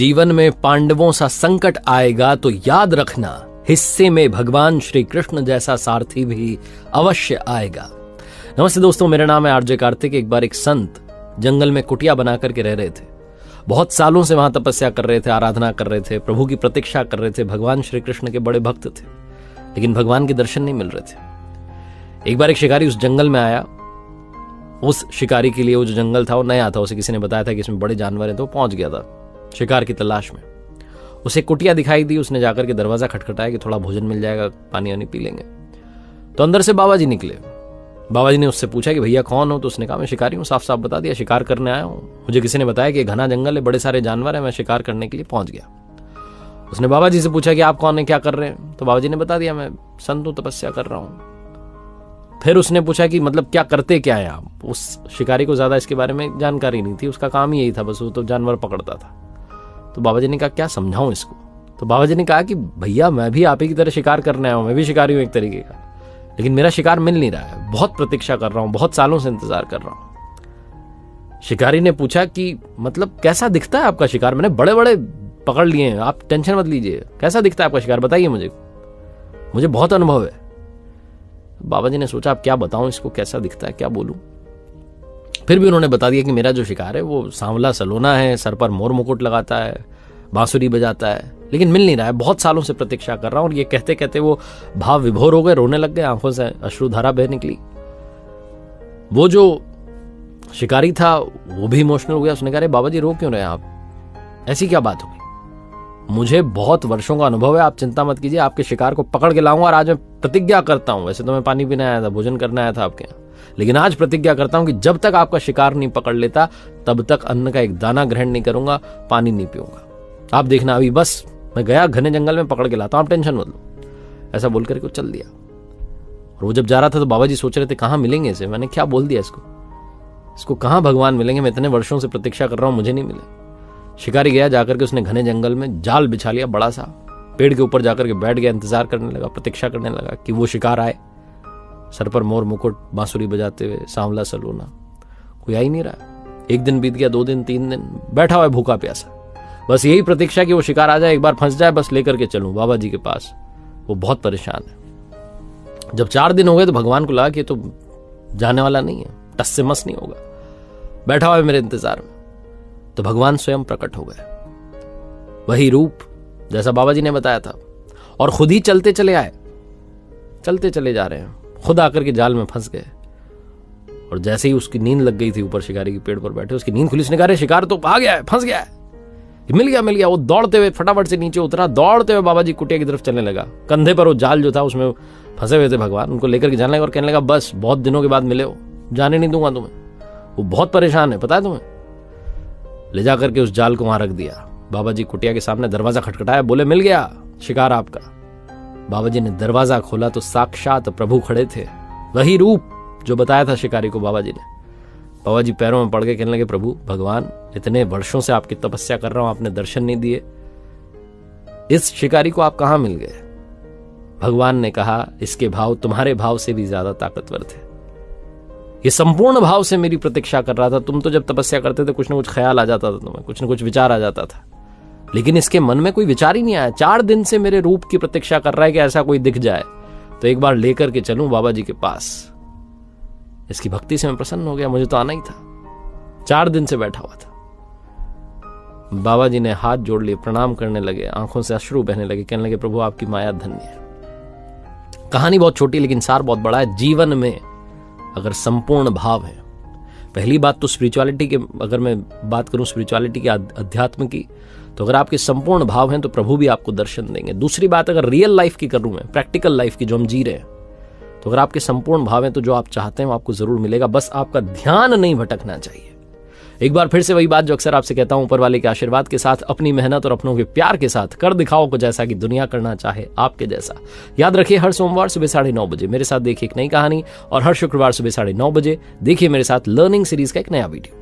जीवन में पांडवों सा संकट आएगा तो याद रखना, हिस्से में भगवान श्री कृष्ण जैसा सारथी भी अवश्य आएगा। नमस्ते दोस्तों, मेरा नाम है आरजे कार्तिक। एक बार एक संत जंगल में कुटिया बना करके रह रहे थे। बहुत सालों से वहां तपस्या कर रहे थे, आराधना कर रहे थे, प्रभु की प्रतीक्षा कर रहे थे। भगवान श्री कृष्ण के बड़े भक्त थे, लेकिन भगवान के दर्शन नहीं मिल रहे थे। एक बार एक शिकारी उस जंगल में आया। उस शिकारी के लिए वो जो जंगल था वो नया था, उसे किसी ने बताया था कि इसमें बड़े जानवर हैं, तो वो पहुंच गया था शिकार की तलाश में। उसे कुटिया दिखाई दी, उसने जाकर के दरवाजा खटखटाया कि थोड़ा भोजन मिल जाएगा, पानी वानी पी लेंगे। तो अंदर से बाबा जी निकले। बाबा जी ने उससे पूछा कि भैया कौन हो? तो उसने कहा मैं शिकारी हूँ। साफ साफ बता दिया, शिकार करने आया हूँ। मुझे किसी ने बताया कि घना जंगल है, बड़े सारे जानवर है, मैं शिकार करने के लिए पहुंच गया। उसने बाबा जी से पूछा कि आप कौन है, क्या कर रहे हैं? तो बाबा जी ने बता दिया, मैं संत हूं, तपस्या कर रहा हूं। फिर उसने पूछा कि मतलब क्या करते क्या है आप? उस शिकारी को ज्यादा इसके बारे में जानकारी नहीं थी, उसका काम ही यही था, बस वो तो जानवर पकड़ता था। तो बाबा जी ने कहा क्या समझाऊं इसको? तो बाबा जी ने कहा कि भैया मैं भी आप ही की तरह शिकार करने आया हूं, मैं भी शिकारी हूं एक तरीके का, लेकिन मेरा शिकार मिल नहीं रहा है, बहुत प्रतीक्षा कर रहा हूं, बहुत सालों से इंतजार कर रहा हूं। शिकारी ने पूछा कि मतलब कैसा दिखता है आपका शिकार? मैंने बड़े बड़े पकड़ लिए हैं, आप टेंशन मत लीजिए। कैसा दिखता है आपका शिकार, बताइए मुझे बहुत अनुभव है। बाबा जी ने सोचा अब क्या बताऊं इसको, कैसा दिखता है, क्या बोलूं। फिर भी उन्होंने बता दिया कि मेरा जो शिकार है वो सांवला सलोना है, सर पर मोर मुकुट लगाता है, बांसुरी बजाता है, लेकिन मिल नहीं रहा है, बहुत सालों से प्रतीक्षा कर रहा हूं। और ये कहते कहते वो भाव विभोर हो गए, रोने लग गए, आंखों से अश्रुधारा बह निकली। वो जो शिकारी था वो भी इमोशनल हो गया। उसने कहा बाबा जी रो क्यों रहे आप, ऐसी क्या बात होगी? मुझे बहुत वर्षों का अनुभव है, आप चिंता मत कीजिए, आपके शिकार को पकड़ के लाऊंगा। और आज मैं प्रतिज्ञा करता हूं, वैसे तो मैं पानी पीने आया था, भोजन करने आया था आपके यहाँ, लेकिन आज प्रतिज्ञा करता हूं कि जब तक आपका शिकार नहीं पकड़ लेता तब तक अन्न का एक दाना ग्रहण नहीं करूंगा, पानी नहीं पीऊंगा। आप देखना, अभी बस मैं गया घने जंगल में, पकड़ के लाता हूं, आप टेंशन मत लो। ऐसा बोल करके चल दिया। और वो जब जा रहा था तो बाबा जी सोच रहे थे कहां मिलेंगे इसे। मैंने क्या बोल दिया इसको कहां भगवान मिलेंगे? मैं इतने वर्षों से प्रतीक्षा कर रहा हूं, मुझे नहीं मिले। शिकारी गया, जाकर के उसने घने जंगल में जाल बिछा लिया बड़ा सा, पेड़ के ऊपर जाकर के बैठ गया, इंतजार करने लगा, प्रतीक्षा करने लगा कि वो शिकार आए, सर पर मोर मुकुट, बांसुरी बजाते हुए, सांवला सलोना। कोई आ ही नहीं रहा। एक दिन बीत गया, 2 दिन, 3 दिन, बैठा हुआ है भूखा प्यासा, बस यही प्रतीक्षा कि वो शिकार आ जाए, एक बार फंस जाए, बस लेकर के चलूं बाबा जी के पास। वो बहुत परेशान है। जब 4 दिन हो गए तो भगवान को लगा कि तो जाने वाला नहीं है, टस से मस नहीं होगा, बैठा हुआ है मेरे इंतजार में। तो भगवान स्वयं प्रकट हो गए, वही रूप जैसा बाबा जी ने बताया था, और खुद ही चलते चले आए, चलते चले जा रहे हैं, खुद आकर के जाल में फंस गए। और जैसे ही उसकी नींद लग गई थी, ऊपर शिकारी के पेड़ पर बैठे, उसकी नींद खुली। उसने कहा शिकार तो आ गया है, फंस गया है, मिल गया। वो दौड़ते हुए फटाफट से नीचे उतरा, दौड़ते हुए बाबा जी कुटिया की तरफ चलने लगा। कंधे पर वो जाल जो था उसमें फंसे हुए थे भगवान, उनको लेकर के जाने लगा और कहने लगा बस बहुत दिनों के बाद मिले हो, जाने नहीं दूंगा तुम्हें। वो बहुत परेशान है, पता है तुम्हें। ले जाकर के उस जाल को वहां रख दिया। बाबा जी कुटिया के सामने दरवाजा खटखटाया, बोले मिल गया शिकार आपका। बाबा जी ने दरवाजा खोला तो साक्षात प्रभु खड़े थे, वही रूप जो बताया था शिकारी को बाबा जी ने। बाबा जी पैरों में पड़ के कहने लगे प्रभु भगवान, इतने वर्षों से आपकी तपस्या कर रहा हूं, आपने दर्शन नहीं दिए, इस शिकारी को आप कहां मिल गए? भगवान ने कहा इसके भाव तुम्हारे भाव से भी ज्यादा ताकतवर थे। ये संपूर्ण भाव से मेरी प्रतीक्षा कर रहा था। तुम तो जब तपस्या करते थे कुछ ना कुछ ख्याल आ जाता था तुम्हें, कुछ ना कुछ विचार आ जाता था, लेकिन इसके मन में कोई विचार ही नहीं आया। 4 दिन से मेरे रूप की प्रतीक्षा कर रहा है कि ऐसा कोई दिख जाए तो एक बार लेकर के चलूं बाबा जी के पास। इसकी भक्ति से मैं प्रसन्न हो गया, मुझे तो आना ही था। 4 दिन से बैठा हुआ था। बाबा जी ने हाथ जोड़ लिए, प्रणाम करने लगे, आंखों से अश्रु बहने लगे, कहने लगे प्रभु आपकी माया धन्य है। कहानी बहुत छोटी लेकिन सार बहुत बड़ा है। जीवन में अगर संपूर्ण भाव है, पहली बात तो स्पिरिचुअलिटी के, अगर मैं बात करूं स्पिरिचुअलिटी की, अध्यात्म की, तो अगर आपके संपूर्ण भाव हैं तो प्रभु भी आपको दर्शन देंगे। दूसरी बात अगर रियल लाइफ की करूं मैं, प्रैक्टिकल लाइफ की जो हम जी रहे हैं, तो अगर आपके संपूर्ण भाव हैं तो जो आप चाहते हैं वो आपको जरूर मिलेगा, बस आपका ध्यान नहीं भटकना चाहिए। एक बार फिर से वही बात जो अक्सर आपसे कहता हूं, ऊपर वाले के आशीर्वाद के साथ, अपनी मेहनत और अपनों के प्यार के साथ कर दिखाओ को जैसा कि दुनिया करना चाहे आपके जैसा। याद रखिए हर सोमवार सुबह 9:30 बजे मेरे साथ देखिए एक नई कहानी, और हर शुक्रवार सुबह 9:30 बजे देखिए मेरे साथ लर्निंग सीरीज का एक नया वीडियो।